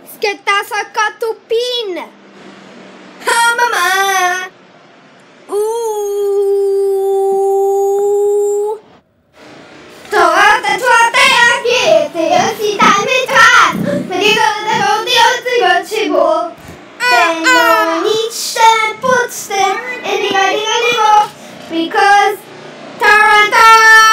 Schietta sacca tupin! Ah, mamma! Torate quiete, si dai metrat! Men die zullen de rode Ben niet stem, put stem, en die go, because Tarantara!